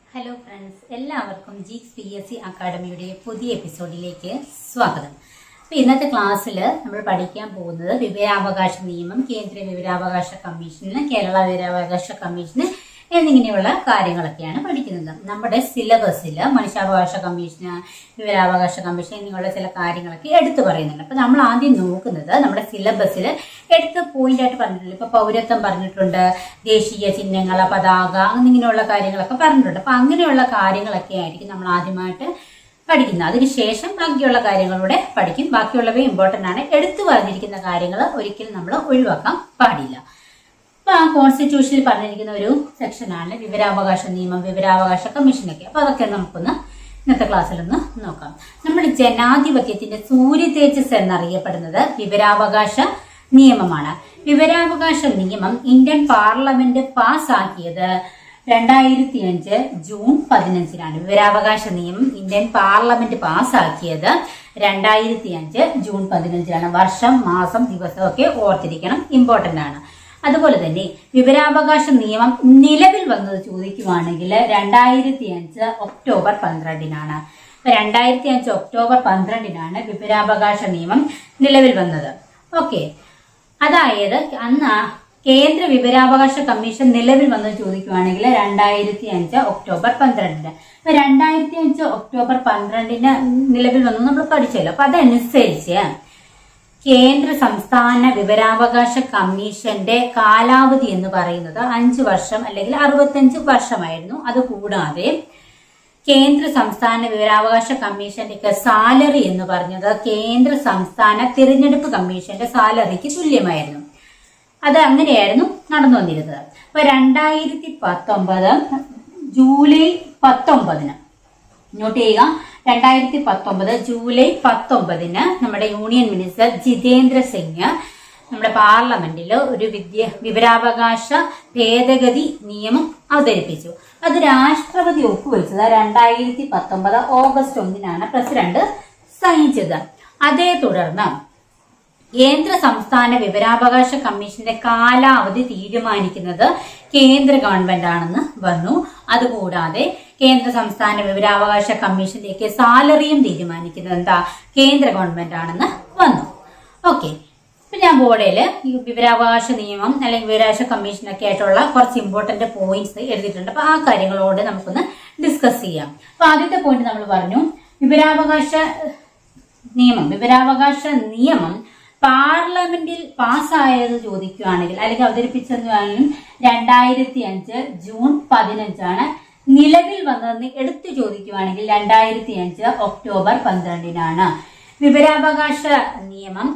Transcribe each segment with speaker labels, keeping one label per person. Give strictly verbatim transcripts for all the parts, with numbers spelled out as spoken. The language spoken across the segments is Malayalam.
Speaker 1: ഹലോ ഫ്രണ്ട്സ്, എല്ലാവർക്കും ജീക്സ് പി എസ് സി അക്കാഡമിയുടെ പുതിയ എപ്പിസോഡിലേക്ക് സ്വാഗതം. അപ്പൊ ഇന്നത്തെ ക്ലാസ്സിൽ നമ്മൾ പഠിക്കാൻ പോകുന്നത് വിവരാവകാശ നിയമം, കേന്ദ്ര വിവരാവകാശ കമ്മീഷന്, കേരള വിവരാവകാശ കമ്മീഷന് എന്നിങ്ങനെയുള്ള കാര്യങ്ങളൊക്കെയാണ് പഠിക്കുന്നത്. നമ്മുടെ സിലബസിൽ മനുഷ്യാവകാശ കമ്മീഷന്, വിവരാവകാശ കമ്മീഷൻ എന്നിങ്ങനെയുള്ള ചില കാര്യങ്ങളൊക്കെ എടുത്തു പറയുന്നുണ്ട്. അപ്പൊ നമ്മൾ ആദ്യം നോക്കുന്നത് നമ്മുടെ സിലബസിൽ എടുത്ത് പോയിന്റ് ആയിട്ട് പറഞ്ഞിട്ടുണ്ട്. ഇപ്പൊ പൗരത്വം പറഞ്ഞിട്ടുണ്ട്, ദേശീയ ചിഹ്നങ്ങൾ, പതാക എന്നിങ്ങനെയുള്ള കാര്യങ്ങളൊക്കെ പറഞ്ഞിട്ടുണ്ട്. അപ്പൊ അങ്ങനെയുള്ള കാര്യങ്ങളൊക്കെ ആയിരിക്കും നമ്മൾ ആദ്യമായിട്ട് പഠിക്കുന്നത്. അതിനുശേഷം ബാക്കിയുള്ള കാര്യങ്ങളൂടെ പഠിക്കും. ബാക്കിയുള്ളവ ഇമ്പോർട്ടന്റ് ആണ്. എടുത്തു പറഞ്ഞിരിക്കുന്ന കാര്യങ്ങൾ ഒരിക്കലും നമ്മൾ ഒഴിവാക്കാൻ പാടില്ല. അപ്പൊ ആ കോൺസ്റ്റിറ്റ്യൂഷനിൽ പറഞ്ഞിരിക്കുന്ന ഒരു സെക്ഷനാണ് വിവരാവകാശ നിയമം, വിവരാവകാശ കമ്മീഷനൊക്കെ. അപ്പൊ അതൊക്കെ നമുക്കൊന്ന് ഇന്നത്തെ ക്ലാസ്സിൽ ഒന്ന് നോക്കാം. നമ്മുടെ ജനാധിപത്യത്തിന്റെ സൂര്യ തേജസ് എന്നറിയപ്പെടുന്നത് വിവരാവകാശ നിയമമാണ്. വിവരാവകാശ നിയമം ഇന്ത്യൻ പാർലമെന്റ് പാസാക്കിയത് രണ്ടായിരത്തി അഞ്ച് ജൂൺ പതിനഞ്ചിനാണ്. വിവരാവകാശ നിയമം ഇന്ത്യൻ പാർലമെന്റ് പാസാക്കിയത് രണ്ടായിരത്തി അഞ്ച് ജൂൺ പതിനഞ്ചിനാണ്. വർഷം, മാസം, ദിവസമൊക്കെ ഓർത്തിരിക്കണം, ഇമ്പോർട്ടന്റ് ആണ്. അതുപോലെ തന്നെ വിവരാവകാശ നിയമം നിലവിൽ വന്നത് ചോദിക്കുവാണെങ്കിൽ രണ്ടായിരത്തി അഞ്ച് ഒക്ടോബർ പന്ത്രണ്ടിനാണ്. രണ്ടായിരത്തി അഞ്ച് ഒക്ടോബർ പന്ത്രണ്ടിനാണ് വിവരാവകാശ നിയമം നിലവിൽ വന്നത്. ഓക്കെ, അതായത് അന്ന് കേന്ദ്ര വിവരാവകാശ കമ്മീഷൻ നിലവിൽ വന്നത് ചോദിക്കുവാണെങ്കിൽ രണ്ടായിരത്തി അഞ്ച് ഒക്ടോബർ പന്ത്രണ്ടിന്. അപ്പൊ രണ്ടായിരത്തി അഞ്ച് ഒക്ടോബർ പന്ത്രണ്ടിന് നിലവിൽ വന്നു നമ്മൾ പഠിച്ചല്ലോ. അപ്പൊ അതനുസരിച്ച് കേന്ദ്ര സംസ്ഥാന വിവരാവകാശ കമ്മീഷന്റെ കാലാവധി എന്ന് പറയുന്നത് അഞ്ചു വർഷം അല്ലെങ്കിൽ അറുപത്തഞ്ച് വർഷമായിരുന്നു. അതുകൂടാതെ കേന്ദ്ര സംസ്ഥാന വിവരാവകാശ കമ്മീഷന്റെ ഒക്കെ സാലറി എന്ന് പറഞ്ഞത് കേന്ദ്ര സംസ്ഥാന തിരഞ്ഞെടുപ്പ് കമ്മീഷന്റെ സാലറിക്ക് തുല്യമായിരുന്നു. അത് അങ്ങനെയായിരുന്നു നടന്നു വന്നിരുന്നത്. അപ്പൊ രണ്ടായിരത്തി പത്തൊമ്പത് ജൂലൈ പത്തൊമ്പതിന് നോട്ട് ചെയ്യുക. രണ്ടായിരത്തി പത്തൊമ്പത് ജൂലൈ പത്തൊമ്പതിന് നമ്മുടെ യൂണിയൻ മിനിസ്റ്റർ ജിതേന്ദ്ര സിംഗ് നമ്മുടെ പാർലമെന്റിൽ ഒരു വിദ്യ വിവരാവകാശ ഭേദഗതി നിയമം അവതരിപ്പിച്ചു. അത് രാഷ്ട്രപതി ഒപ്പുവെച്ചത് രണ്ടായിരത്തി പത്തൊമ്പത് ഓഗസ്റ്റ് ഒന്നിനാണ് പ്രസിഡന്റ് സൈൻ ചെയ്തത്. അതേ തുടർന്ന് കേന്ദ്ര സംസ്ഥാന വിവരാവകാശ കമ്മീഷന്റെ കാലാവധി തീരുമാനിക്കുന്നത് കേന്ദ്ര ഗവൺമെന്റ് ആണെന്ന് വന്നു. അതുകൂടാതെ കേന്ദ്ര സംസ്ഥാന വിവരാവകാശ കമ്മീഷന്റെയൊക്കെ സാലറിയും തീരുമാനിക്കുന്നത് എന്താ, കേന്ദ്ര ഗവൺമെന്റ് ആണെന്ന് വന്നു. ഓക്കെ, ഇപ്പൊ ഞാൻ ബോർഡില് ഈ വിവരാവകാശ നിയമം അല്ലെങ്കിൽ വിവരാവകാശ കമ്മീഷനൊക്കെ ആയിട്ടുള്ള കുറച്ച് ഇമ്പോർട്ടന്റ് പോയിന്റ്സ് എഴുതിയിട്ടുണ്ട്. അപ്പൊ ആ കാര്യങ്ങളോട് നമുക്കൊന്ന് ഡിസ്കസ് ചെയ്യാം. അപ്പൊ ആദ്യത്തെ പോയിന്റ് നമ്മൾ പറഞ്ഞു, വിവരാവകാശ നിയമം വിവരാവകാശ നിയമം പാർലമെന്റിൽ പാസ്സായത് ചോദിക്കുകയാണെങ്കിൽ അല്ലെങ്കിൽ അവതരിപ്പിച്ചതാണെങ്കിലും രണ്ടായിരത്തി അഞ്ച് ജൂൺ പതിനഞ്ചാണ്. നിലവിൽ വന്നതെന്ന് എടുത്തു ചോദിക്കുകയാണെങ്കിൽ രണ്ടായിരത്തി അഞ്ച് ഒക്ടോബർ പന്ത്രണ്ടിനാണ്. വിവരാവകാശ നിയമം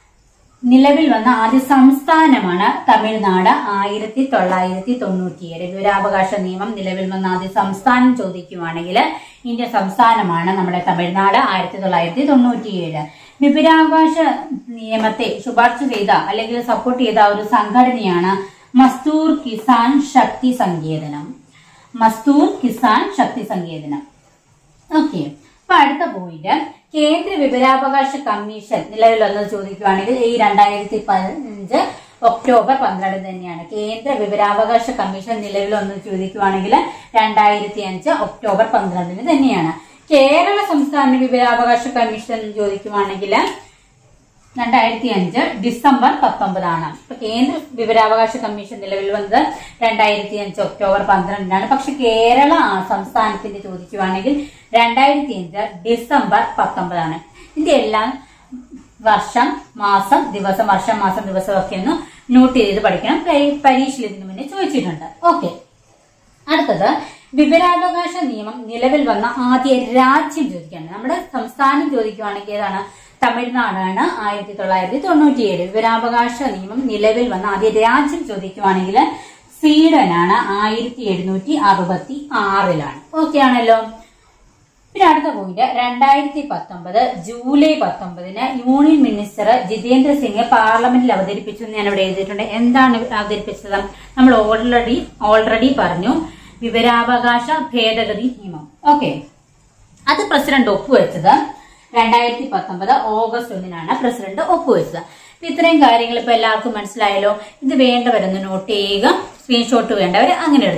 Speaker 1: നിലവിൽ വന്ന ആദ്യ സംസ്ഥാനമാണ് തമിഴ്നാട്. ആയിരത്തി തൊള്ളായിരത്തി തൊണ്ണൂറ്റിയേഴ് വിവരാവകാശ നിയമം നിലവിൽ വന്ന ആദ്യ സംസ്ഥാനം ചോദിക്കുകയാണെങ്കിൽ ഇന്ത്യ സംസ്ഥാനമാണ് നമ്മുടെ തമിഴ്നാട്. ആയിരത്തി തൊള്ളായിരത്തി തൊണ്ണൂറ്റിയേഴ് വിവരാവകാശ നിയമത്തെ ശുപാർശ ചെയ്ത അല്ലെങ്കിൽ സപ്പോർട്ട് ചെയ്ത ഒരു സംഘടനയാണ് മസ്ദൂർ കിസാൻ ശക്തി സങ്കേതനം. മസ്ദൂർ കിസാൻ ശക്തി സങ്കേതനം. ഓക്കെ, അപ്പൊ അടുത്ത പോയിന്റ്, കേന്ദ്ര വിവരാവകാശ കമ്മീഷൻ നിലവിൽ വന്നത് ചോദിക്കുകയാണെങ്കിൽ ഈ രണ്ടായിരത്തി പതിനഞ്ച് ഒക്ടോബർ പന്ത്രണ്ട് തന്നെയാണ്. കേന്ദ്ര വിവരാവകാശ കമ്മീഷൻ നിലവിൽ വന്നത് ചോദിക്കുകയാണെങ്കിൽ രണ്ടായിരത്തി അഞ്ച് ഒക്ടോബർ പന്ത്രണ്ടിന് തന്നെയാണ്. കേരള സംസ്ഥാന വിവരാവകാശ കമ്മീഷൻ ചോദിക്കുകയാണെങ്കിൽ രണ്ടായിരത്തി അഞ്ച് ഡിസംബർ പത്തൊമ്പതാണ്. ഇപ്പൊ കേന്ദ്ര വിവരാവകാശ കമ്മീഷൻ നിലവിൽ വന്നത് രണ്ടായിരത്തി അഞ്ച് ഒക്ടോബർ പന്ത്രണ്ടിനാണ്. പക്ഷെ കേരള സംസ്ഥാനത്തിന്റെ ചോദിക്കുകയാണെങ്കിൽ രണ്ടായിരത്തി അഞ്ച് ഡിസംബർ പത്തൊമ്പതാണ്. ഇതിന്റെ എല്ലാം വർഷം, മാസം, ദിവസം, വർഷം, മാസം, ദിവസം ഒക്കെ ഒന്ന് നോട്ട് ചെയ്ത് പഠിക്കണം. പരീക്ഷയിൽ ഇതിനു മുന്നേ ചോദിച്ചിട്ടുണ്ട്. ഓക്കെ, അടുത്തത് വിവരാവകാശ നിയമം നിലവിൽ വന്ന ആദ്യ രാജ്യം ചോദിക്കുകയാണ്. നമ്മുടെ സംസ്ഥാനം ചോദിക്കുകയാണെങ്കിൽ ഏതാണ്, തമിഴ്നാടാണ്. ആയിരത്തി തൊള്ളായിരത്തി തൊണ്ണൂറ്റിയേഴ് വിവരാവകാശ നിയമം നിലവിൽ വന്ന ആദ്യ രാജ്യം ചോദിക്കുകയാണെങ്കിൽ സ്വീഡനാണ്. ആയിരത്തി എഴുന്നൂറ്റി അറുപത്തി ആറിലാണ്. ഓക്കെ ആണല്ലോ. പിന്നെ അടുത്ത പോയിന്റ്, രണ്ടായിരത്തി പത്തൊമ്പത് ജൂലൈ പത്തൊമ്പതിന് യൂണിയൻ മിനിസ്റ്റർ ജിതേന്ദ്ര സിംഗ് പാർലമെന്റിൽ അവതരിപ്പിച്ചു എന്ന് ഞാൻ ഇവിടെ എഴുതിയിട്ടുണ്ട്. എന്താണ് അവതരിപ്പിച്ചത്, നമ്മൾ ഓൾറെഡി ഓൾറെഡി പറഞ്ഞു, വിവരാവകാശ ഭേദഗതി നിയമം. ഓക്കെ, അത് പ്രസിഡന്റ് ഒപ്പുവെച്ചത് രണ്ടായിരത്തി പത്തൊമ്പത് ഓഗസ്റ്റ് ഒന്നിനാണ് പ്രസിഡന്റ് ഒപ്പുവെച്ചത്. ഇത്രയും കാര്യങ്ങൾ ഇപ്പൊ എല്ലാവർക്കും മനസ്സിലായല്ലോ. ഇത് വേണ്ടവരൊന്ന് നോട്ട് ചെയ്യുക, സ്ക്രീൻഷോട്ട് വേണ്ടവർ അങ്ങനെ എടുത്തോ.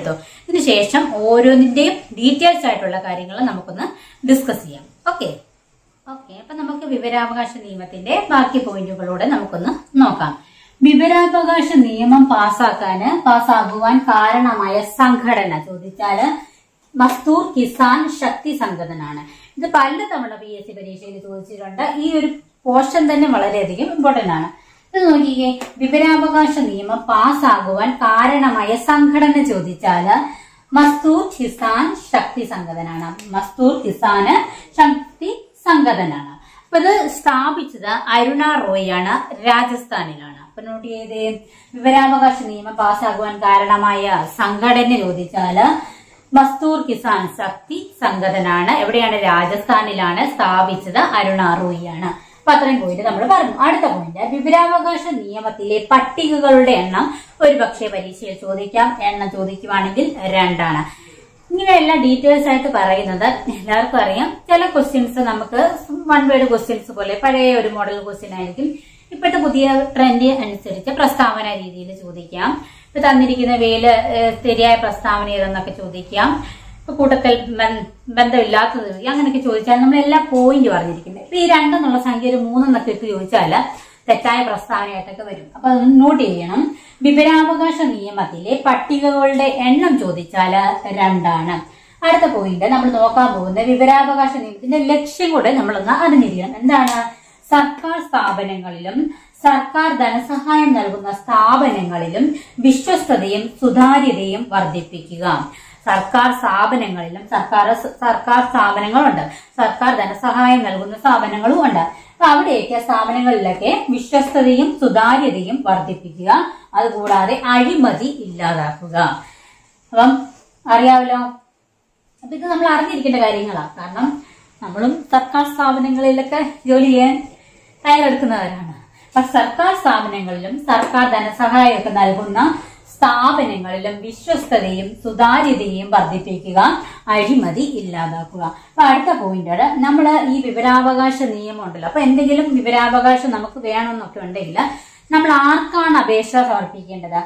Speaker 1: ഇതിനുശേഷം ഓരോന്നിന്റെയും ഡീറ്റെയിൽസ് ആയിട്ടുള്ള കാര്യങ്ങൾ നമുക്കൊന്ന് ഡിസ്കസ് ചെയ്യാം. ഓക്കെ ഓക്കെ അപ്പൊ നമുക്ക് വിവരാവകാശ നിയമത്തിന്റെ ബാക്കി പോയിന്റുകളൂടെ നമുക്കൊന്ന് നോക്കാം. വിവരാവകാശ നിയമം പാസ്സാക്കാന് പാസ്സാകുവാൻ കാരണമായ സംഘടന ചോദിച്ചാല് മസ്തൂർ കിസാൻ ശക്തി സംഘടനയാണ്. ഇത് പലതവണ പി എസ് സി പരീക്ഷയിൽ ചോദിച്ചിട്ടുണ്ട്. ഈ ഒരു പോർഷൻ തന്നെ വളരെയധികം ഇമ്പോർട്ടന്റ് ആണ്. ഇത് നോക്കിക്കേ, വിവരാവകാശ നിയമം പാസ്സാകുവാൻ കാരണമായ സംഘടന ചോദിച്ചാല് മസ്തൂർ കിസാൻ ശക്തി സംഘടനയാണ്. മസ്തൂർ കിസാന് ശക്തി സംഘടനയാണ്. അപ്പൊ ഇത് സ്ഥാപിച്ചത് അരുണ റോയ് ആണ്, രാജസ്ഥാനിലാണ്. അപ്പൊ നോട്ട് ചെയ്തേ, വിവരാവകാശ നിയമം പാസ്സാകുവാൻ കാരണമായ സംഘടന ചോദിച്ചാല് മസ്തൂർ കിസാൻ ശക്തി സംഘടനയാണ്. എവിടെയാണ്? രാജസ്ഥാനിലാണ്. സ്ഥാപിച്ചത് അരുണ റോയ് ആണ്. അപ്പൊ അത്രയും പോയിന്റ് നമ്മൾ പറഞ്ഞു. അടുത്ത പോയിന്റ്, വിവരാവകാശ നിയമത്തിലെ പട്ടികകളുടെ എണ്ണം ഒരു പക്ഷേ പരീക്ഷയിൽ ചോദിക്കാം. എണ്ണം ചോദിക്കുവാണെങ്കിൽ രണ്ടാണ്. ഇങ്ങനെയെല്ലാം ഡീറ്റെയിൽസ് ആയിട്ട് പറയുന്നത് എല്ലാവർക്കും അറിയാം. ചില ക്വസ്റ്റ്യൻസ് നമുക്ക് വൺ വേർഡ് ക്വസ്റ്റ്യൻസ് പോലെ പഴയ ഒരു മോഡൽ ക്വസ്റ്റ്യൻ ആയിരിക്കും. ഇപ്പോഴത്തെ പുതിയ ട്രെൻഡ് അനുസരിച്ച് പ്രസ്താവന രീതിയിൽ ചോദിക്കാം. ഇപ്പൊ തന്നിരിക്കുന്ന വേല് ശരിയായ പ്രസ്താവന ഏതെന്നൊക്കെ ചോദിക്കാം. ഇപ്പൊ കൂട്ടത്തിൽ ബന്ധമില്ലാത്തത് അങ്ങനെയൊക്കെ ചോദിച്ചാൽ നമ്മളെല്ലാം പോയിന്റ് പറഞ്ഞിരിക്കുന്നത്. ഇപ്പൊ ഈ രണ്ടെന്നുള്ള സംഖ്യ ഒരു മൂന്നെന്നൊക്കെ ഇട്ട് ചോദിച്ചാല് തെറ്റായ പ്രസ്താവനയായിട്ടൊക്കെ വരും. അപ്പൊ അത് നോട്ട് ചെയ്യണം. വിവരാവകാശ നിയമത്തിലെ പട്ടികകളുടെ എണ്ണം ചോദിച്ചാല് രണ്ടാണ്. അടുത്ത പോയിന്റ് നമ്മൾ നോക്കാൻ പോകുന്ന വിവരാവകാശ നിയമത്തിന്റെ ലക്ഷ്യം കൂടെ നമ്മളൊന്ന് അറിഞ്ഞിരിക്കണം. എന്താണ്? സർക്കാർ സ്ഥാപനങ്ങളിലും സർക്കാർ ധനസഹായം നൽകുന്ന സ്ഥാപനങ്ങളിലും വിശ്വസ്തതയും സുതാര്യതയും വർദ്ധിപ്പിക്കുക. സർക്കാർ സ്ഥാപനങ്ങളിലും സർക്കാർ സർക്കാർ സ്ഥാപനങ്ങളുണ്ട്, സർക്കാർ ധനസഹായം നൽകുന്ന സ്ഥാപനങ്ങളും ഉണ്ട്. അപ്പൊ അവിടെയൊക്കെ സ്ഥാപനങ്ങളിലൊക്കെ വിശ്വസ്തതയും സുതാര്യതയും വർദ്ധിപ്പിക്കുക. അതുകൂടാതെ അഴിമതി ഇല്ലാതാക്കുക. അപ്പം അറിയാമല്ലോ, അപ്പൊ ഇത് നമ്മൾ അറിഞ്ഞിരിക്കേണ്ട കാര്യങ്ങളാണ്. കാരണം നമ്മളും സർക്കാർ സ്ഥാപനങ്ങളിലൊക്കെ ജോലി ചെയ്യാൻ തയ്യാറെടുക്കുന്നവരാണ്. അപ്പൊ സർക്കാർ സ്ഥാപനങ്ങളിലും സർക്കാർ ധനസഹായമൊക്കെ നൽകുന്ന സ്ഥാപനങ്ങളിലും വിശ്വസ്തതയും സുതാര്യതയും വർദ്ധിപ്പിക്കുക, അഴിമതി ഇല്ലാതാക്കുക. അപ്പൊ അടുത്ത പോയിന്റ്, നമ്മൾ ഈ വിവരാവകാശ നിയമം ഉണ്ടല്ലോ, അപ്പൊ എന്തെങ്കിലും വിവരാവകാശം നമുക്ക് വേണമെന്നൊക്കെ ഉണ്ടെങ്കിൽ നമ്മൾ ആർക്കാണ് അപേക്ഷ സമർപ്പിക്കേണ്ടത്?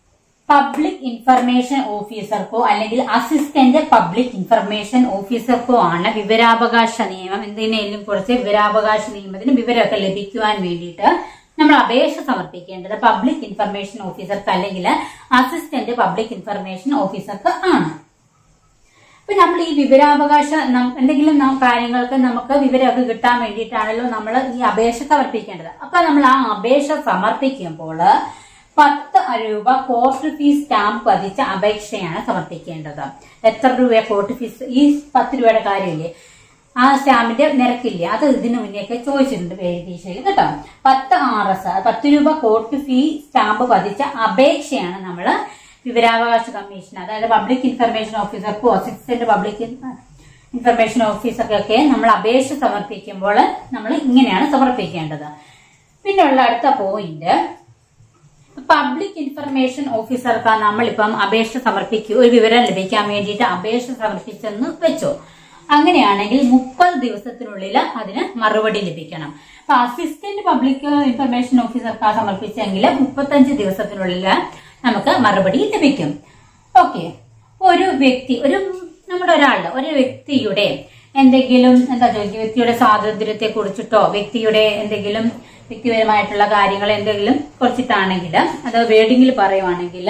Speaker 1: പബ്ലിക് ഇൻഫർമേഷൻ ഓഫീസർക്കോ അല്ലെങ്കിൽ അസിസ്റ്റന്റ് പബ്ലിക് ഇൻഫർമേഷൻ ഓഫീസർക്കോ ആണ് വിവരാവകാശ നിയമം എന്തിനേലും കുറിച്ച് വിവരാവകാശ നിയമത്തിന് വിവരമൊക്കെ ലഭിക്കുവാൻ വേണ്ടിയിട്ട് നമ്മൾ അപേക്ഷ സമർപ്പിക്കേണ്ടത് പബ്ലിക് ഇൻഫർമേഷൻ ഓഫീസർക്ക് അല്ലെങ്കിൽ അസിസ്റ്റന്റ് പബ്ലിക് ഇൻഫർമേഷൻ ഓഫീസർക്ക് ആണ്. അപ്പൊ നമ്മൾ ഈ വിവരാവകാശ എന്തെങ്കിലും കാര്യങ്ങൾക്ക് നമുക്ക് വിവരമൊക്കെ കിട്ടാൻ വേണ്ടിയിട്ടാണല്ലോ നമ്മൾ ഈ അപേക്ഷ സമർപ്പിക്കേണ്ടത്. അപ്പൊ നമ്മൾ ആ അപേക്ഷ സമർപ്പിക്കുമ്പോൾ പത്ത് രൂപ കോർട്ട് ഫീസ് സ്റ്റാമ്പ് പതിച്ച അപേക്ഷയാണ് സമർപ്പിക്കേണ്ടത്. എത്ര രൂപ കോർട്ട് ഫീസ്? ഈ പത്ത് രൂപയുടെ കാര്യമില്ലേ, ആ സ്റ്റാമ്പിന്റെ നിരക്കില്ലേ, അത് ഇതിനു മുന്നേയൊക്കെ ചോദിച്ചിട്ടുണ്ട് പരീക്ഷയിൽ കേട്ടോ. പത്ത് ആർ എസ് പത്ത് രൂപ കോർട്ട് ഫീ സ്റ്റാമ്പ് പതിച്ച അപേക്ഷയാണ് നമ്മൾ വിവരാവകാശ കമ്മീഷൻ, അതായത് പബ്ലിക് ഇൻഫർമേഷൻ ഓഫീസർക്കോ അസിസ്റ്റന്റ് പബ്ലിക് ഇൻഫർമേഷൻ ഓഫീസർക്കൊക്കെ നമ്മൾ അപേക്ഷ സമർപ്പിക്കുമ്പോൾ നമ്മൾ ഇങ്ങനെയാണ് സമർപ്പിക്കേണ്ടത്. പിന്നെയുള്ള അടുത്ത പോയിന്റ്, പബ്ലിക് ഇൻഫർമേഷൻ ഓഫീസർക്ക് നമ്മളിപ്പം അപേക്ഷ സമർപ്പിക്കുക, ഒരു വിവരം ലഭിക്കാൻ വേണ്ടിയിട്ട് അപേക്ഷ സമർപ്പിച്ചെന്ന് വെച്ചോ. അങ്ങനെയാണെങ്കിൽ മുപ്പത് ദിവസത്തിനുള്ളിൽ അതിന് മറുപടി ലഭിക്കണം. അപ്പൊ അസിസ്റ്റന്റ് പബ്ലിക് ഇൻഫർമേഷൻ ഓഫീസർക്ക് സമർപ്പിച്ചെങ്കിൽ മുപ്പത്തഞ്ച് ദിവസത്തിനുള്ളിൽ നമുക്ക് മറുപടി ലഭിക്കും. ഓക്കെ, ഒരു വ്യക്തി ഒരു നമ്മുടെ ഒരാളുടെ ഒരു വ്യക്തിയുടെ എന്തെങ്കിലും എന്താ ചോദിക്കുക, വ്യക്തിയുടെ സ്വാതന്ത്ര്യത്തെ കുറിച്ചിട്ടോ വ്യക്തിയുടെ എന്തെങ്കിലും വ്യക്തിപരമായിട്ടുള്ള കാര്യങ്ങൾ എന്തെങ്കിലും കുറിച്ചിട്ടാണെങ്കിൽ, അത് വേർഡിങ്ങിൽ പറയുവാണെങ്കിൽ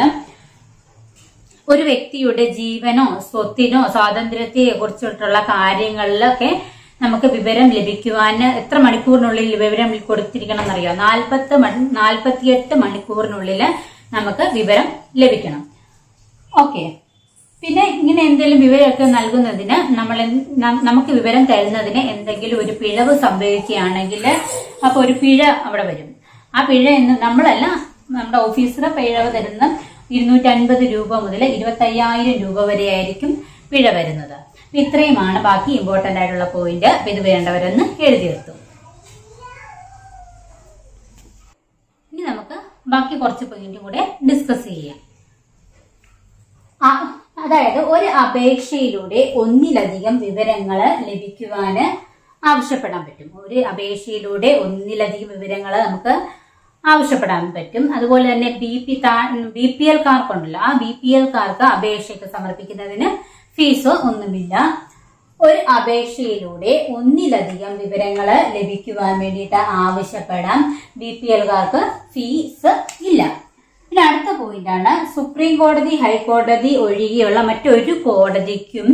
Speaker 1: ഒരു വ്യക്തിയുടെ ജീവനോ സ്വത്തിനോ സ്വാതന്ത്ര്യത്തെ കുറിച്ചിട്ടുള്ള കാര്യങ്ങളിലൊക്കെ നമുക്ക് വിവരം ലഭിക്കുവാൻ എത്ര മണിക്കൂറിനുള്ളിൽ വിവരം കൊടുത്തിരിക്കണം എന്നറിയാം? നാൽപ്പത്തി മണി നാൽപ്പത്തിയെട്ട് മണിക്കൂറിനുള്ളിൽ നമുക്ക് വിവരം ലഭിക്കണം. ഓക്കെ, പിന്നെ ഇങ്ങനെ എന്തെങ്കിലും വിവരമൊക്കെ നൽകുന്നതിന് നമ്മൾ നമുക്ക് വിവരം തരുന്നതിന് എന്തെങ്കിലും ഒരു പിഴവ് സംഭവിക്കുകയാണെങ്കിൽ അപ്പൊ ഒരു പിഴ അവിടെ വരും. ആ പിഴ എന്ന് നമ്മളല്ല, നമ്മുടെ ഓഫീസർ പിഴവ് തരുന്ന ഇരുന്നൂറ്റി അൻപത് രൂപ മുതൽ ഇരുപത്തി അയ്യായിരം രൂപ വരെ ആയിരിക്കും പിഴ വരുന്നത്. ഇത്രയുമാണ് ബാക്കി ഇമ്പോർട്ടന്റ് ആയിട്ടുള്ള പോയിന്റ്. അപ്പൊ ഇത് വേണ്ടവരെന്ന് എഴുതിയെടുത്തു. ഇനി നമുക്ക് ബാക്കി കുറച്ച് പോയിന്റ് കൂടെ ഡിസ്കസ് ചെയ്യാം. അതായത് ഒരു അപേക്ഷയിലൂടെ ഒന്നിലധികം വിവരങ്ങൾ ലഭിക്കുവാന് ആവശ്യപ്പെടാൻ പറ്റും. ഒരു അപേക്ഷയിലൂടെ ഒന്നിലധികം വിവരങ്ങൾ നമുക്ക് ആവശ്യപ്പെടാൻ പറ്റും. അതുപോലെ തന്നെ B P B P L കാർക്കുണ്ടല്ലോ, ആ ബി പി എൽ കാർക്ക് അപേക്ഷയ്ക്ക് സമർപ്പിക്കുന്നതിന് ഫീസോ ഒന്നുമില്ല. ഒരു അപേക്ഷയിലൂടെ ഒന്നിലധികം വിവരങ്ങൾ ലഭിക്കുവാൻ വേണ്ടിയിട്ട് ആവശ്യപ്പെടാം. ബി പി എൽകാർക്ക് ഫീസ് ഇല്ല. പിന്നെ അടുത്ത പോയിന്റാണ്, സുപ്രീം കോടതി ഹൈക്കോടതി ഒഴികെയുള്ള മറ്റൊരു കോടതിക്കും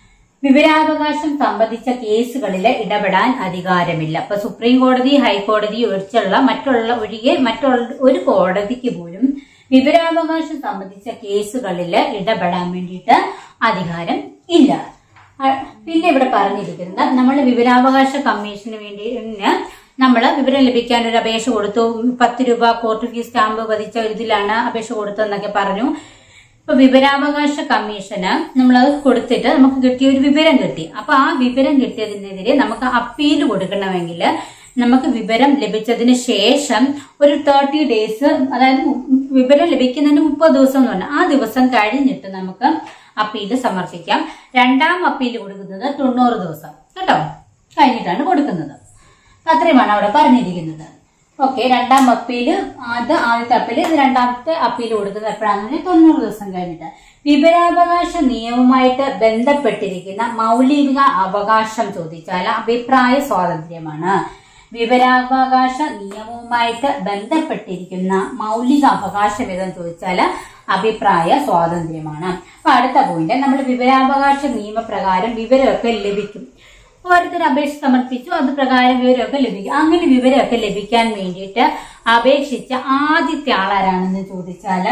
Speaker 1: വിവരാവകാശം സംബന്ധിച്ച കേസുകളിൽ ഇടപെടാൻ അധികാരമില്ല. അപ്പൊ സുപ്രീം കോടതി ഹൈക്കോടതി ഒഴിച്ചുള്ള മറ്റുള്ള ഒഴികെ മറ്റുള്ള ഒരു കോടതിക്ക് പോലും വിവരാവകാശം സംബന്ധിച്ച കേസുകളിൽ ഇടപെടാൻ വേണ്ടിയിട്ട് അധികാരം ഇല്ല. പിന്നെ ഇവിടെ പറഞ്ഞിരിക്കുന്നത്, നമ്മൾ വിവരാവകാശ കമ്മീഷന് വേണ്ടി നമ്മൾ വിവരം ലഭിക്കാൻ ഒരു അപേക്ഷ കൊടുത്തു, പത്ത് രൂപ കോർട്ട് ഫീസ് സ്റ്റാമ്പ് പതിച്ച ഒരു ഇതിലാണ് അപേക്ഷ കൊടുത്തതെന്നൊക്കെ പറഞ്ഞു. ഇപ്പൊ വിവരാവകാശ കമ്മീഷന് നമ്മൾ കൊടുത്തിട്ട് നമുക്ക് കിട്ടിയ ഒരു വിവരം കിട്ടി. അപ്പൊ ആ വിവരം കിട്ടിയതിനെതിരെ നമുക്ക് അപ്പീൽ കൊടുക്കണമെങ്കിൽ നമുക്ക് വിവരം ലഭിച്ചതിന് ശേഷം ഒരു തേർട്ടി ഡേയ്സ്, അതായത് വിവരം ലഭിക്കുന്നതിന് മുപ്പത് ദിവസം എന്ന് പറഞ്ഞാൽ ആ ദിവസം കഴിഞ്ഞിട്ട് നമുക്ക് അപ്പീൽ സമർപ്പിക്കാം. രണ്ടാം അപ്പീൽ കൊടുക്കുന്നത് തൊണ്ണൂറ് ദിവസം കേട്ടോ കഴിഞ്ഞിട്ടാണ് കൊടുക്കുന്നത്. അത്രയുമാണ് അവിടെ പറഞ്ഞിരിക്കുന്നത്. ഓക്കെ, രണ്ടാം അപ്പീല് അത് ആദ്യത്തെ അപ്പീല്, ഇത് രണ്ടാമത്തെ അപ്പീൽ കൊടുക്കുന്നത് എപ്പോഴാണെന്ന് തൊണ്ണൂറ് ദിവസം കഴിഞ്ഞിട്ട്. വിവരാവകാശ നിയമവുമായിട്ട് ബന്ധപ്പെട്ടിരിക്കുന്ന മൗലിക അവകാശം ചോദിച്ചാൽ അഭിപ്രായ സ്വാതന്ത്ര്യമാണ്. വിവരാവകാശ നിയമവുമായിട്ട് ബന്ധപ്പെട്ടിരിക്കുന്ന മൗലിക അവകാശം ഏതെന്ന് ചോദിച്ചാൽ അഭിപ്രായ സ്വാതന്ത്ര്യമാണ്. അപ്പൊ അടുത്ത പോയിന്റ്, നമ്മൾ വിവരാവകാശ നിയമപ്രകാരം വിവരമൊക്കെ ലഭിക്കും. ഓരോരുത്തർ അപേക്ഷ സമർപ്പിച്ചു, അത് പ്രകാരം വിവരമൊക്കെ ലഭിക്കും. അങ്ങനെ വിവരമൊക്കെ ലഭിക്കാൻ വേണ്ടിയിട്ട് അപേക്ഷിച്ച ആദ്യത്തെ ആളാരാണെന്ന് ചോദിച്ചാൽ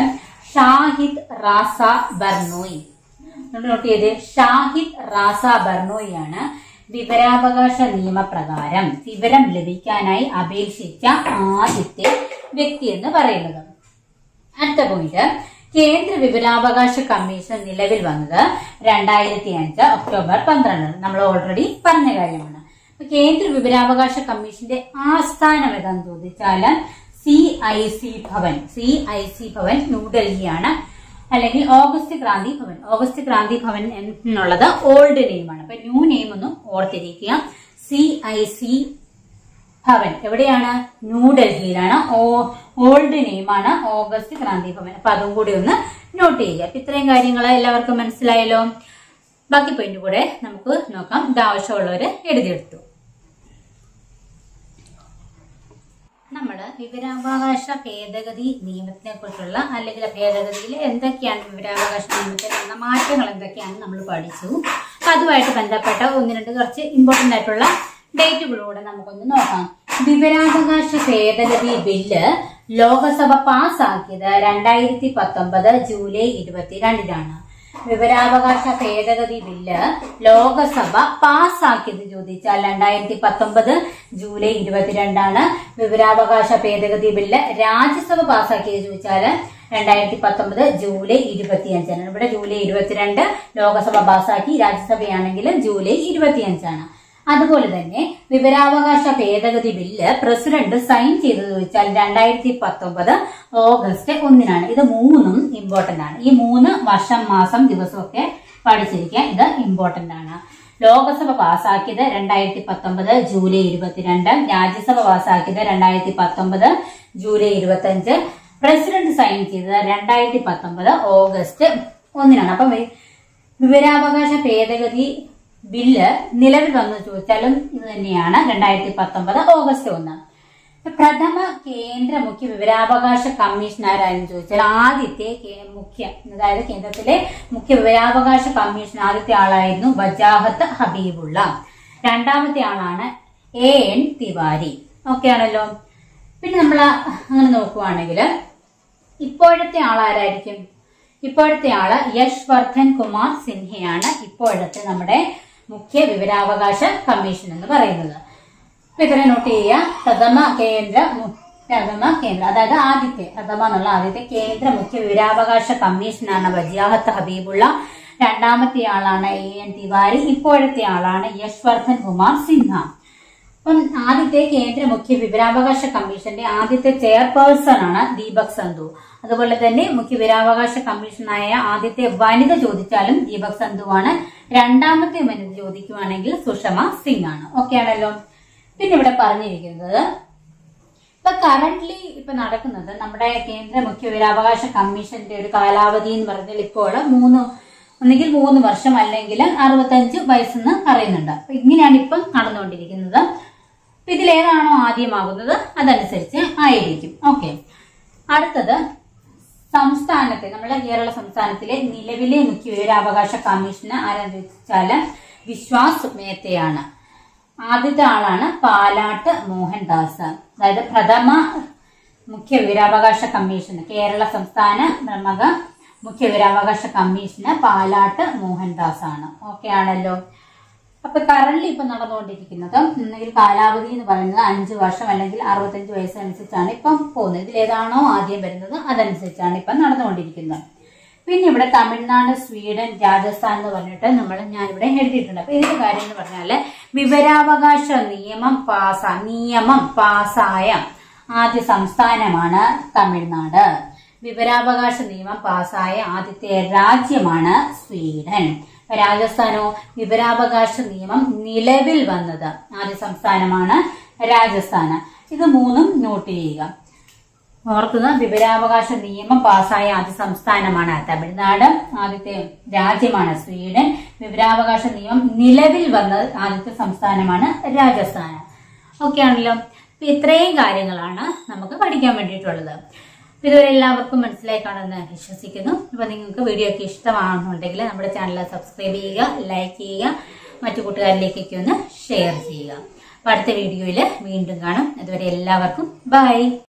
Speaker 1: ഷാഹിദ് റാസ ബർണോയി. നോട്ട് ചെയ്ത്, ഷാഹിദ് റാസ ബർണോയി ആണ് വിവരാവകാശ നിയമപ്രകാരം വിവരം ലഭിക്കാനായി അപേക്ഷിച്ച ആദ്യത്തെ വ്യക്തി എന്ന് പറയുന്നത്. അടുത്ത പോയിന്റ്, കേന്ദ്ര വിവരാവകാശ കമ്മീഷൻ നിലവിൽ വന്നത് രണ്ടായിരത്തി അഞ്ച് ഒക്ടോബർ പന്ത്രണ്ട്. നമ്മൾ ഓൾറെഡി പറഞ്ഞ കാര്യമാണ്. കേന്ദ്ര വിവരാവകാശ കമ്മീഷന്റെ ആസ്ഥാനം ഏതാന്ന് ചോദിച്ചാൽ C I C Bhavan. C I C Bhavan ന്യൂഡൽഹിയാണ്, അല്ലെങ്കിൽ ഓഗസ്റ്റ് ക്രാന്തി ഭവൻ. ഓഗസ്റ്റ് ക്രാന്തി ഭവൻ എന്നുള്ളത് ഓൾഡ് നെയിമാണ്. അപ്പൊ ന്യൂ നെയിം ഒന്നും ഓർത്തിരിക്കുക. സി ഐ സി ഭവൻ എവിടെയാണ്? ന്യൂഡൽഹിയിലാണ്. ഓൾഡ് നെയിമാണ് ഓഗസ്റ്റ് ക്രാന്തി ഭവൻ. അപ്പൊ അതും കൂടി ഒന്ന് നോട്ട് ചെയ്യുക. അപ്പൊ ഇത്രയും കാര്യങ്ങൾ എല്ലാവർക്കും മനസ്സിലായല്ലോ. ബാക്കി പോയിന്റ് കൂടെ നമുക്ക് നോക്കാം. ഇത് ആവശ്യമുള്ളവര് എഴുതിയെടുത്തു. നമ്മള് വിവരാവകാശ ഭേദഗതി നിയമത്തിനെ കുറിച്ചുള്ള, അല്ലെങ്കിൽ ഭേദഗതിയിൽ എന്തൊക്കെയാണ് വിവരാവകാശ നിയമത്തിൽ വന്ന മാറ്റങ്ങൾ എന്തൊക്കെയാണെന്ന് നമ്മൾ പഠിച്ചു. അപ്പൊ അതുമായിട്ട് ബന്ധപ്പെട്ട ഒന്ന് രണ്ട് കുറച്ച് ഇമ്പോർട്ടന്റ് ആയിട്ടുള്ള ഡേറ്റുകളൂടെ നമുക്കൊന്ന് നോക്കാം. വിവരാവകാശ ഭേദഗതി ബില്ല് ലോകസഭ പാസാക്കിയത് രണ്ടായിരത്തി പത്തൊമ്പത് ജൂലൈ ഇരുപത്തിരണ്ടിനാണ്. വിവരാവകാശ ഭേദഗതി ബില്ല് ലോകസഭ പാസാക്കിയത് ചോദിച്ചാൽ രണ്ടായിരത്തി പത്തൊമ്പത് ജൂലൈ ഇരുപത്തിരണ്ടാണ്. വിവരാവകാശ ഭേദഗതി ബില്ല് രാജ്യസഭ പാസാക്കിയത് ചോദിച്ചാൽ രണ്ടായിരത്തി പത്തൊമ്പത് ജൂലൈ ഇരുപത്തിയഞ്ചാണ്. ഇവിടെ ജൂലൈ ഇരുപത്തിരണ്ട് ലോകസഭ പാസാക്കി, രാജ്യസഭയാണെങ്കിൽ ജൂലൈ ഇരുപത്തിയഞ്ചാണ്. അതുപോലെ തന്നെ വിവരാവകാശ ഭേദഗതി ബില്ല് പ്രസിഡന്റ് സൈൻ ചെയ്തത് ചോദിച്ചാൽ രണ്ടായിരത്തി പത്തൊമ്പത് ഓഗസ്റ്റ് ഒന്നിനാണ്. ഇത് മൂന്നും ഇമ്പോർട്ടന്റ് ആണ്. ഈ മൂന്ന് വർഷം, മാസം, ദിവസമൊക്കെ പഠിച്ചിരിക്കാൻ ഇത് ഇമ്പോർട്ടന്റ് ആണ്. ലോകസഭ പാസാക്കിയത് രണ്ടായിരത്തി പത്തൊമ്പത് ജൂലൈ ഇരുപത്തിരണ്ട്, രാജ്യസഭ പാസാക്കിയത് രണ്ടായിരത്തി പത്തൊമ്പത് ജൂലൈ ഇരുപത്തിയഞ്ച്, പ്രസിഡന്റ് സൈൻ ചെയ്തത് രണ്ടായിരത്തി പത്തൊമ്പത് ഓഗസ്റ്റ് ഒന്നിനാണ്. അപ്പം വിവരാവകാശ ഭേദഗതി ബില്ല് നിലവിൽ വന്നു ചോദിച്ചാലും ഇത് തന്നെയാണ്, രണ്ടായിരത്തി പത്തൊമ്പത് ഓഗസ്റ്റ് ഒന്ന്. പ്രഥമ കേന്ദ്ര മുഖ്യ വിവരാവകാശ കമ്മീഷൻ ആരായെന്ന് ചോദിച്ചാൽ ആദ്യത്തെ മുഖ്യ, അതായത് കേന്ദ്രത്തിലെ മുഖ്യ വിവരാവകാശ കമ്മീഷൻ ആദ്യത്തെ ആളായിരുന്നു വജാഹത്ത് ഹബീബുള്ള. രണ്ടാമത്തെ ആളാണ് എ എൻ തിവാരി. ഓക്കെ ആണല്ലോ. പിന്നെ നമ്മൾ അങ്ങനെ നോക്കുവാണെങ്കിൽ ഇപ്പോഴത്തെ ആളാരായിരിക്കും? ഇപ്പോഴത്തെ ആള് യശ്വർദ്ധൻ കുമാർ സിൻഹയാണ് ഇപ്പോഴത്തെ നമ്മുടെ മുഖ്യ വിവരാവകാശ കമ്മീഷൻ എന്ന് പറയുന്നത്. അപ്പൊ ഇത്ര നോട്ട് ചെയ്യുക. പ്രഥമ കേന്ദ്ര പ്രഥമ കേന്ദ്ര അതായത് ആദ്യത്തെ പ്രഥമ എന്നുള്ള ആദ്യത്തെ കേന്ദ്ര മുഖ്യ വിവരാവകാശ കമ്മീഷനാണ് വജാഹത്ത് ഹബീബുള്ള. രണ്ടാമത്തെ ആളാണ് എ എൻ തിവാരി. ഇപ്പോഴത്തെ ആളാണ് യശ്വർദ്ധൻ കുമാർ സിൻഹ. അപ്പം ആദ്യത്തെ കേന്ദ്ര മുഖ്യ വിവരാവകാശ കമ്മീഷന്റെ ആദ്യത്തെ ചെയർപേഴ്സൺ ആണ് ദീപക് സന്ധു. അതുപോലെ തന്നെ മുഖ്യ വിവരാവകാശ കമ്മീഷനായ ആദ്യത്തെ വനിത ചോദിച്ചാലും ദീപക് സന്ധു ആണ്. രണ്ടാമത്തെ വനിത ചോദിക്കുവാണെങ്കിൽ സുഷമ സിംഗ് ആണ്. ഓക്കെ ആണല്ലോ. പിന്നെ ഇവിടെ പറഞ്ഞിരിക്കുന്നത് ഇപ്പൊ കറന്റ്ലി ഇപ്പൊ നടക്കുന്നത് നമ്മുടെ കേന്ദ്ര മുഖ്യ വിവരാവകാശ കമ്മീഷന്റെ ഒരു കാലാവധി എന്ന് പറഞ്ഞാൽ ഇപ്പോൾ മൂന്ന് ഒന്നുകിൽ മൂന്ന് വർഷം അല്ലെങ്കിൽ അറുപത്തഞ്ച് വയസ്സെന്ന് പറയുന്നുണ്ട്. അപ്പൊ ഇങ്ങനെയാണ് ഇപ്പം നടന്നുകൊണ്ടിരിക്കുന്നത്. അപ്പൊ ഇതിലേതാണോ ആദ്യമാകുന്നത് അതനുസരിച്ച് ആയിരിക്കും. ഓക്കെ, അടുത്തത് സംസ്ഥാനത്തെ നമ്മുടെ കേരള സംസ്ഥാനത്തിലെ നിലവിലെ മുഖ്യ വിവരാവകാശ കമ്മീഷന് ആരെന്ന് വെച്ചാല് വിശ്വാസ് മേത്തയാണ്. ആദ്യത്തെ ആളാണ് പാലാട്ട് മോഹൻദാസ്. അതായത് പ്രഥമ മുഖ്യ വിവരാവകാശ കമ്മീഷന് കേരള സംസ്ഥാന പ്രമുഖ മുഖ്യ വിവരാവകാശ കമ്മീഷന് പാലാട്ട് മോഹൻദാസ് ആണ്. ഓക്കെ ആണല്ലോ. അപ്പൊ കറന്റ് ഇപ്പൊ നടന്നുകൊണ്ടിരിക്കുന്നത് ഒന്നുകിൽ കാലാവധി എന്ന് പറയുന്നത് അഞ്ചു വർഷം അല്ലെങ്കിൽ അറുപത്തഞ്ച് വയസ്സനുസരിച്ചാണ് ഇപ്പം പോകുന്നത്. ഇതിലേതാണോ ആദ്യം വരുന്നത് അതനുസരിച്ചാണ് ഇപ്പം നടന്നുകൊണ്ടിരിക്കുന്നത്. പിന്നെ ഇവിടെ തമിഴ്നാട്, സ്വീഡൻ, രാജസ്ഥാൻ എന്ന് പറഞ്ഞിട്ട് നമ്മൾ ഞാനിവിടെ എഴുതിയിട്ടുണ്ട്. അപ്പൊ ഇതിന്റെ കാര്യം എന്ന് പറഞ്ഞാല് വിവരാവകാശ നിയമം പാസ നിയമം പാസായ ആദ്യ സംസ്ഥാനമാണ് തമിഴ്നാട്. വിവരാവകാശ നിയമം പാസായ ആദ്യത്തെ രാജ്യമാണ് സ്വീഡൻ. രാജസ്ഥാനോ വിവരാവകാശ നിയമം നിലവിൽ വന്നത് ആദ്യ സംസ്ഥാനമാണ് രാജസ്ഥാന്. ഇത് മൂന്നും നോട്ട് ചെയ്യുക. ഓർക്കുക, വിവരാവകാശ നിയമം പാസായ ആദ്യ സംസ്ഥാനമാണ് തമിഴ്നാട്, ആദ്യത്തെ രാജ്യമാണ് സ്വീഡൻ, വിവരാവകാശ നിയമം നിലവിൽ വന്ന ആദ്യത്തെ സംസ്ഥാനമാണ് രാജസ്ഥാൻ. ഓക്കെ ആണല്ലോ. അപ്പൊ ഇത്രയും കാര്യങ്ങളാണ് നമുക്ക് പഠിക്കാൻ വേണ്ടിയിട്ടുള്ളത്. ഇതുവരെ എല്ലാവർക്കും മനസ്സിലായി കാണുമെന്ന് വിശ്വസിക്കുന്നു. അപ്പൊ നിങ്ങൾക്ക് വീഡിയോ ഒക്കെ ഇഷ്ടമാണെന്നുണ്ടെങ്കിൽ നമ്മുടെ ചാനൽ സബ്സ്ക്രൈബ് ചെയ്യുക, ലൈക്ക് ചെയ്യുക, മറ്റു കൂട്ടുകാരിലേക്കൊക്കെ ഒന്ന് ഷെയർ ചെയ്യുക. അപ്പൊ അടുത്ത വീഡിയോയിൽ വീണ്ടും കാണാം. അതുവരെ എല്ലാവർക്കും ബൈ.